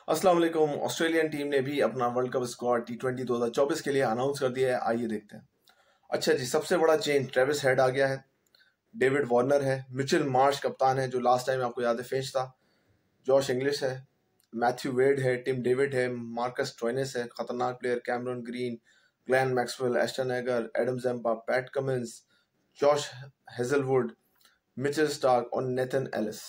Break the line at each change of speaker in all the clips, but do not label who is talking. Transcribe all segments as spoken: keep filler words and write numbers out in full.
अस्सलाम वालेकुम। Australian team ने भी अपना world cup squad T twenty दो हजार चौबीस के लिए अनाउंस कर दिया है। आइए देखते हैं। अच्छा जी, सबसे बड़ा चेंज ट्रेविस हेड आ गया है, डेविड वार्नर है, मिचेल मार्श कप्तान है जो लास्ट टाइम आपको याद है फिंच था, जॉश इंग्लिश है, मैथ्यू वेड है, टिम डेविड है, मार्कस ट्रोइनिस है, खतरनाक player Cameron Green, Glenn Maxwell, Ashton Agar, Adam Zampa, Pat Cummins, Josh Hazlewood, Mitchell Starc और Nathan Ellis.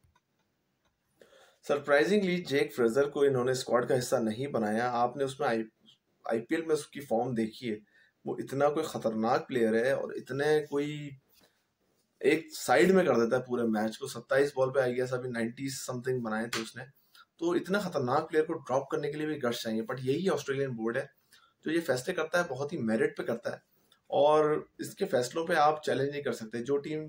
Surprisingly Jake Fraser को इन्होंने स्क्वाड का हिस्सा नहीं बनाया। आपने उसमें आई आईपीएल में उसकी फॉर्म देखी है, वो इतना कोई खतरनाक प्लेयर है और इतने कोई एक साइड में कर देता है पूरे मैच को। सत्ताईस बॉल पे आई गया, अभी नाइन्टी समथिंग बनाए थे उसने। तो इतना खतरनाक प्लेयर को ड्रॉप करने के लिए भी गट्स चाहिए, बट यही ऑस्ट्रेलियन बोर्ड है जो ये फैसले करता है, बहुत ही मेरिट पे करता है और इसके फैसलों पे आप चैलेंज नहीं कर सकते। जो टीम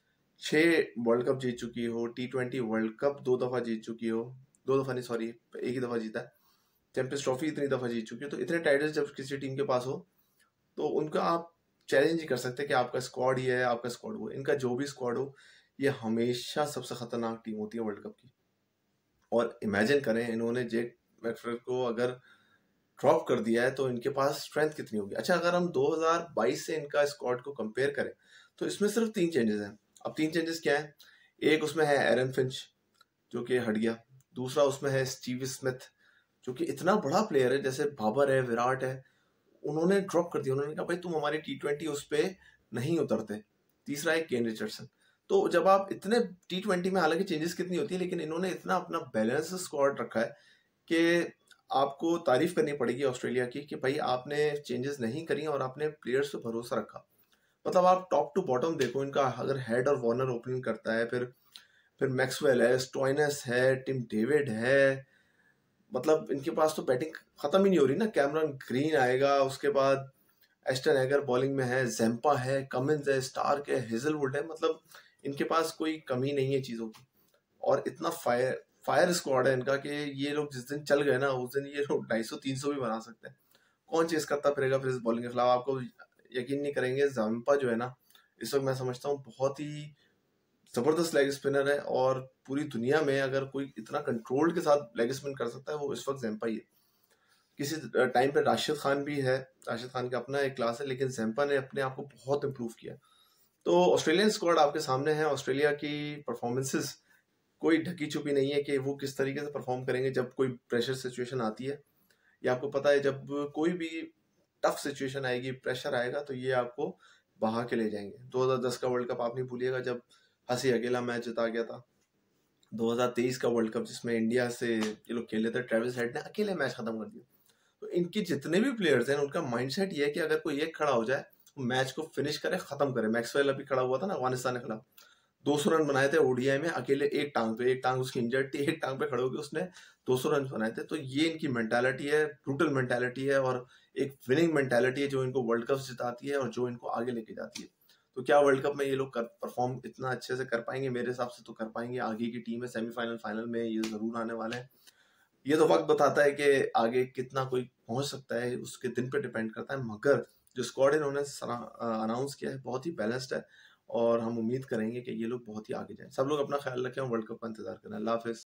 छह वर्ल्ड कप जीत चुकी हो, टी ट्वेंटी वर्ल्ड कप दो दफा जीत चुकी हो, दो दफा नहीं सॉरी एक ही दफा जीता है, चैंपियंस ट्रॉफी इतनी दफा जीत चुकी हो, तो इतने टाइटल्स जब किसी टीम के पास हो तो उनका आप चैलेंज नहीं कर सकते कि आपका स्क्वाड ये है, आपका स्क्वाड वो। इनका जो भी स्क्वाड हो, ये हमेशा सबसे खतरनाक टीम होती है वर्ल्ड कप की। और इमेजिन करें, इन्होंने जेक मैकफ्रेल को अगर ड्रॉप कर दिया है तो इनके पास स्ट्रेंथ कितनी होगी। अच्छा, अगर हम दो हज़ार बाईस से इनका स्क्वाड को कंपेयर करें तो इसमें सिर्फ तीन चेंजेस हैं। अब तीन चेंजेस क्या है? एक उसमें है एरन फिंच जो कि हट गया, दूसरा उसमें है स्टीव स्मिथ जो कि इतना बड़ा प्लेयर है, जैसे बाबर है, विराट है, उन्होंने ड्रॉप कर दिया। उन्होंने कहा भाई तुम हमारे टी ट्वेंटी उस पर नहीं उतरते। तीसरा है केन रिचर्डसन। तो जब आप इतने टी ट्वेंटी में, हालांकि चेंजेस कितनी होती है लेकिन इन्होंने इतना अपना बैलेंस स्क्वाड रखा है कि आपको तारीफ करनी पड़ेगी ऑस्ट्रेलिया की कि भाई आपने चेंजेस नहीं करी और आपने प्लेयर्स पे भरोसा रखा। मतलब आप टॉप टू बॉटम देखो इनका, अगर हेड और वार्नर ओपनिंग करता है, फिर फिर मैक्सवेल है, स्टोइनस है, टिम डेविड है, मतलब इनके पास तो बैटिंग खत्म ही नहीं हो रही ना। कैमरन ग्रीन आएगा, उसके बाद एस्टन एगर बॉलिंग में है, जेम्पा है, कमिंस है, स्टार्क है, हेजलवुड है, मतलब इनके पास कोई कमी नहीं है चीजों की। और इतना फायर फायर स्क्वाड है इनका कि ये लोग जिस दिन चल गए ना, उस दिन ये लोग ढाई सौ तीन सौ भी बना सकते हैं। कौन चेस करता फिरेगा फिर इस बॉलिंग के खिलाफ? आपको यकीन नहीं करेंगे, जेम्पा जो है ना, इस वक्त मैं समझता हूँ बहुत ही जबरदस्त लेग स्पिनर है और पूरी दुनिया में अगर कोई इतना कंट्रोल के साथ लेग स्पिन कर सकता है वो इस वक्त जेम्पा ही है। किसी टाइम पे राशिद खान भी है, राशिद खान का अपना एक क्लास है, लेकिन जेम्पा ने अपने आप को बहुत इंप्रूव किया। तो ऑस्ट्रेलियन स्क्वाड आपके सामने है। ऑस्ट्रेलिया की परफॉर्मेंसेस कोई ढकी छुपी नहीं है कि वो किस तरीके से परफॉर्म करेंगे जब कोई प्रेशर सिचुएशन आती है। ये आपको पता है, जब कोई भी टफ सिचुएशन आएगी, प्रेशर आएगा, तो ये आपको बहा के ले जाएंगे। दो हज़ार दस का वर्ल्ड कप आप नहीं भूलिएगा जब हंसी अकेला मैच जिता गया था। दो हज़ार तेईस का वर्ल्ड कप जिसमें इंडिया से ये लोग खेले थे, ट्रेविस हेड ने अकेले मैच खत्म कर दिया। तो इनकी जितने भी प्लेयर्स हैं उनका माइंडसेट ये है कि अगर कोई एक खड़ा हो जाए तो मैच को फिनिश करे, खत्म करे। मैक्सवेल अभी खड़ा हुआ था ना अफगानिस्तान के खिलाफ, दो सौ रन बनाए थे ओडीआई में अकेले, एक टांग पे, एक टांग उसकी इंजर्ड थी, एक टांग पे खड़े होकर उसने दो सौ रन बनाए थे। तो ये इनकी मेंटालिटी है, ब्रूटल मेंटालिटी है और एक विनिंग मेंटालिटी है जो इनको वर्ल्ड कप जिताती है और जो इनको आगे लेके जाती है। तो क्या वर्ल्ड कप में ये लोग परफॉर्म इतना अच्छे से कर पाएंगे? मेरे हिसाब से तो कर पाएंगे। आगे की टीम है, सेमीफाइनल फाइनल में ये जरूर आने वाले हैं। ये तो वक्त बताता है कि आगे कितना कोई पहुंच सकता है, उसके दिन पे डिपेंड करता है। मगर जो स्क्वाड इन्होंने अनाउंस किया है बहुत ही बैलेंस्ड है और हम उम्मीद करेंगे कि ये लोग बहुत ही आगे जाएं। सब लोग अपना ख्याल रखें और वर्ल्ड कप का इंतजार करें। अल्लाह हाफिज।